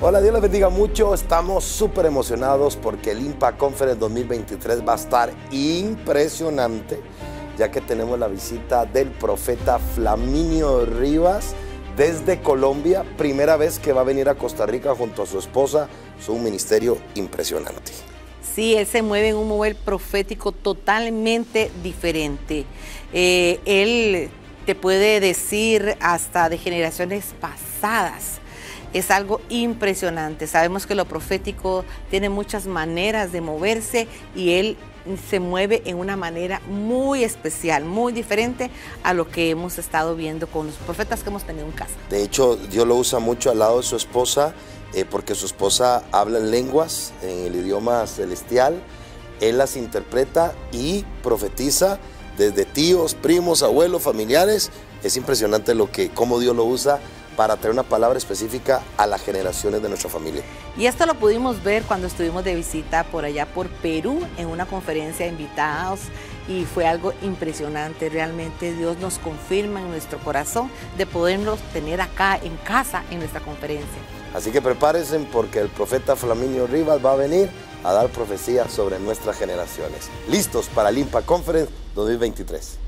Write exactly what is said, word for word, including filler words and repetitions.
Hola, Dios les bendiga mucho. Estamos súper emocionados porque el Impact Conference dos mil veintitrés va a estar impresionante, ya que tenemos la visita del profeta Flaminio Rivas desde Colombia. Primera vez que va a venir a Costa Rica junto a su esposa. Es un ministerio impresionante. Sí, él se mueve en un mover profético totalmente diferente. Eh, él te puede decir hasta de generaciones pasadas. Es algo impresionante. Sabemos que lo profético tiene muchas maneras de moverse y él se mueve en una manera muy especial, muy diferente a lo que hemos estado viendo con los profetas que hemos tenido en casa. De hecho, Dios lo usa mucho al lado de su esposa, eh, porque su esposa habla en lenguas, en el idioma celestial. Él las interpreta y profetiza desde tíos, primos, abuelos, familiares. Es impresionante lo que, cómo Dios lo usa para traer una palabra específica a las generaciones de nuestra familia. Y esto lo pudimos ver cuando estuvimos de visita por allá por Perú en una conferencia de invitados y fue algo impresionante. Realmente Dios nos confirma en nuestro corazón de podernos tener acá en casa en nuestra conferencia. Así que prepárense porque el profeta Flaminio Rivas va a venir a dar profecía sobre nuestras generaciones. Listos para el Impact Conference dos mil veintitrés.